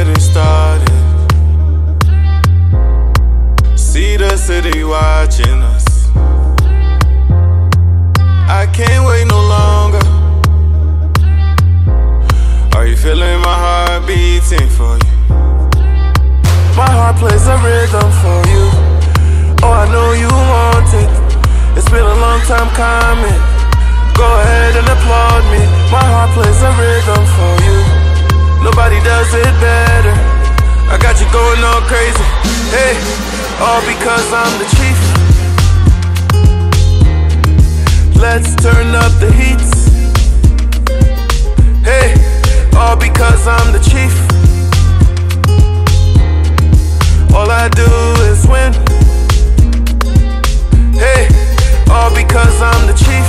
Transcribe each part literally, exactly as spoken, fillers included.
getting started. See the city watching us. I can't wait no longer. Are you feeling my heart beating for you? My heart plays a rhythm for you. Oh, I know you want it. It's been a long time coming. Go ahead and applaud me. My heart plays a rhythm for you. Nobody does it better. I got you going all crazy. Hey, all because I'm the chief. Let's turn up the heat. Hey, all because I'm the chief. All I do is win. Hey, all because I'm the chief.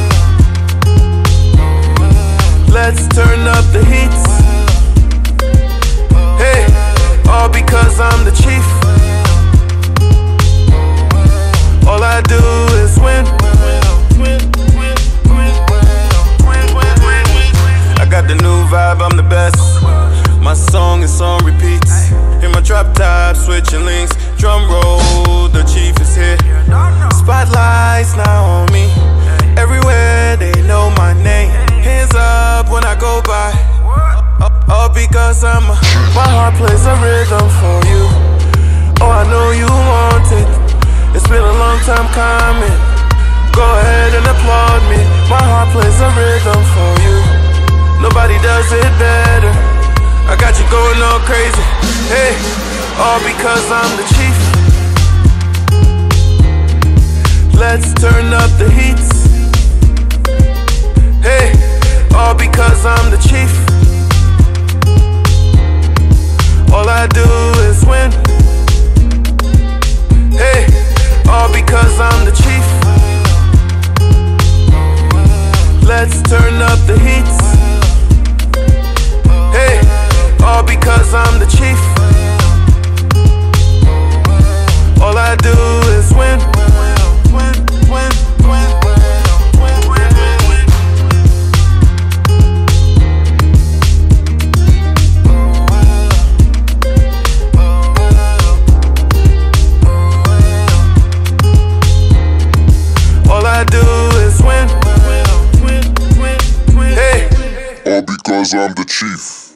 Let's turn up the heat. Hey, all because I'm the chief. All I do is win. I got the new vibe, I'm the best. My song is on repeat. In my drop top, switching links. Drum roll, the chief is here. Spotlights now on me. Everywhere they know my name. Hands up when I go by. All because I'm a, my heart plays a rhythm for you. Oh, I know you want it. It's been a long time coming. Go ahead and applaud me. My heart plays a rhythm for you. Nobody does it better. I got you going all crazy. Hey, all because I'm the chief. Let's turn up the heat. Hey, all because I'm the chief. All I do is win. Hey, all because I'm the chief. Let's turn up the heat. Hey, all because I'm the chief. All I do is win. All I do is win. Hey, all because I'm the chief.